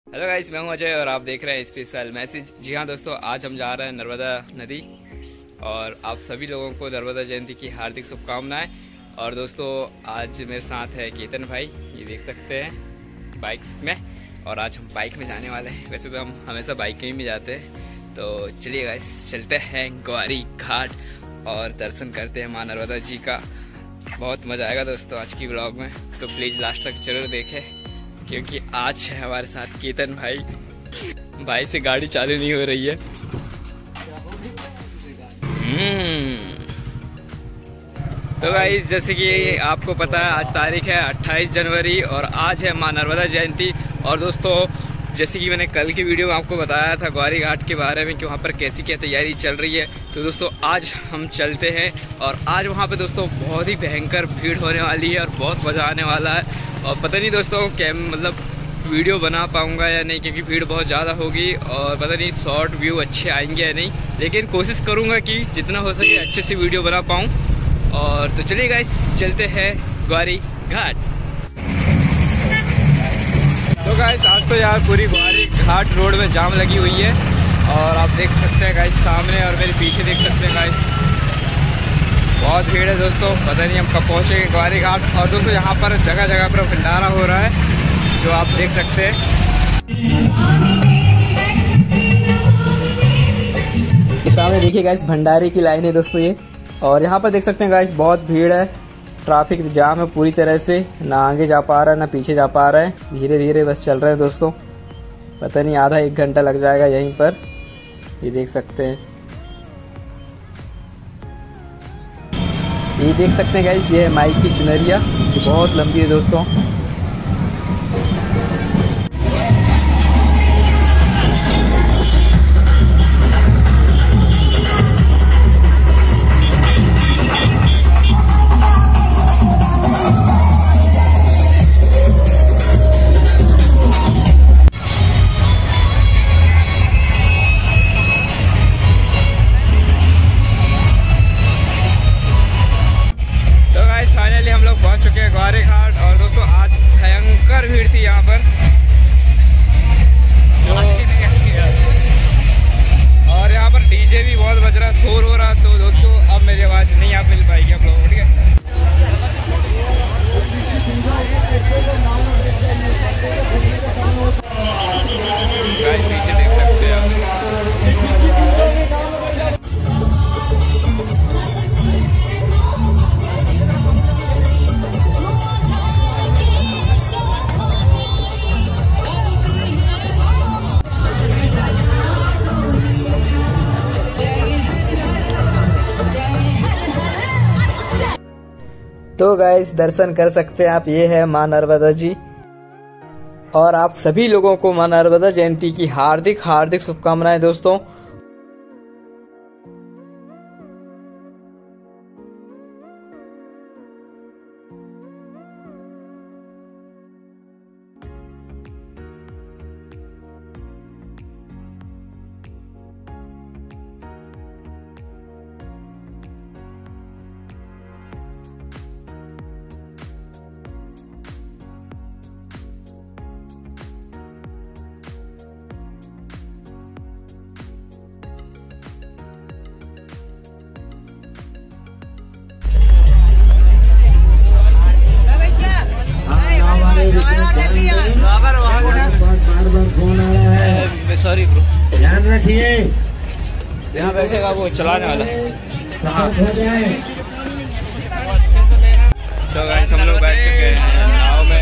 Hello guys, मैं हूं अजय और आप देख रहे हैं स्पेशल मैसेज। जी हाँ दोस्तों, आज हम जा रहे हैं नर्मदा नदी और आप सभी लोगों को नर्मदा जयंती की हार्दिक शुभकामनाएं। और दोस्तों आज मेरे साथ है केतन भाई, ये देख सकते हैं बाइक्स में। और आज हम बाइक में जाने वाले हैं। वैसे तो हम हमेशा बाइक में जाते हैं, तो चलिए गाइस चलते हैं ग्वारी घाट और दर्शन करते हैं माँ नर्मदा जी का। बहुत मज़ा आएगा दोस्तों आज की व्लॉग में, तो प्लीज़ लास्ट तक जरूर देखें क्योंकि आज है हमारे साथ केतन भाई से गाड़ी चालू नहीं हो रही है। तो गाइस जैसे कि आपको पता है आज तारीख है 28 जनवरी और आज है माँ नर्मदा जयंती। और दोस्तों जैसे कि मैंने कल की वीडियो में आपको बताया था ग्वारी घाट के बारे में कि वहाँ पर कैसी क्या तैयारी चल रही है, तो दोस्तों आज हम चलते हैं और आज वहाँ पे दोस्तों बहुत ही भयंकर भीड़ होने वाली है और बहुत मज़ा आने वाला है। और पता नहीं दोस्तों वीडियो बना पाऊँगा या नहीं क्योंकि भीड़ बहुत ज़्यादा होगी और पता नहीं शॉर्ट व्यू अच्छे आएंगे या नहीं, लेकिन कोशिश करूँगा कि जितना हो सके अच्छे से वीडियो बना पाऊँ। और तो चलिए गाइस चलते हैं ग्वारी घाट। तो गाइस आज तो यार पूरी ग्वारी घाट रोड में जाम लगी हुई है और आप देख सकते हैं गाइस सामने और मेरे पीछे देख सकते हैं गाइस बहुत भीड़ है दोस्तों। पता नहीं हम कब पहुंचेंगे ग्वारी घाट। और दोस्तों यहाँ पर जगह जगह पर भंडारा हो रहा है जो आप देख सकते हैं। सामने देखिए गाइस भंडारे की लाइन है दोस्तों ये। और यहाँ पर देख सकते हैं गाइस बहुत भीड़ है, ट्रैफिक जाम है पूरी तरह से, ना आगे जा पा रहा है ना पीछे जा पा रहा है, धीरे धीरे बस चल रहे हैं दोस्तों। पता नहीं आधा 1 घंटा लग जाएगा यहीं पर, ये देख सकते हैं। ये देख सकते हैं गाइस ये है माई की चुनरिया, ये बहुत लंबी है दोस्तों। हम लोग पहुंच चुके हैं ग्वारी घाट और दोस्तों आज भयंकर भीड़ थी यहाँ पर और यहाँ पर डीजे भी बहुत बज रहा, शोर हो रहा। तो दोस्तों अब मेरी आवाज़ नहीं आप मिल पाएगी आप लोगों को, ठीक है। पीछे देख सकते हैं आप। तो गाइस दर्शन कर सकते हैं आप, ये है माँ नर्मदा जी। और आप सभी लोगों को माँ नर्मदा जयंती की हार्दिक हार्दिक शुभकामनाएं दोस्तों। सॉरी ब्रो, ध्यान रखिए यहाँ बैठेगा वो चलाने वाला। तो गाइस हम लोग बैठ चुके हैं नाव में।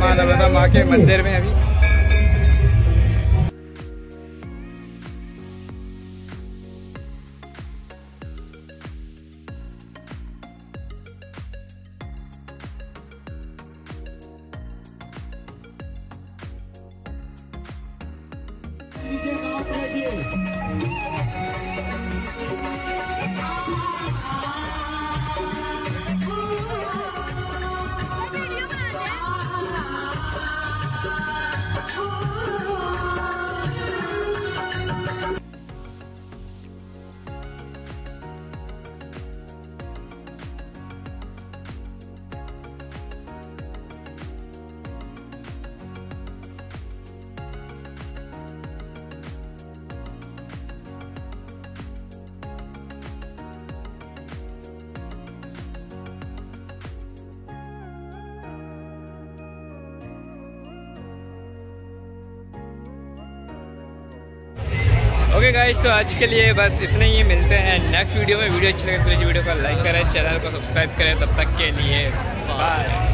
माँ नर्मदा माँ के मंदिर में अभी। ओके गाइस, तो आज के लिए बस इतने ही। मिलते हैं नेक्स्ट वीडियो में। वीडियो अच्छी लगे तो वीडियो को लाइक करें, चैनल को सब्सक्राइब करें। तब तक के लिए बाय।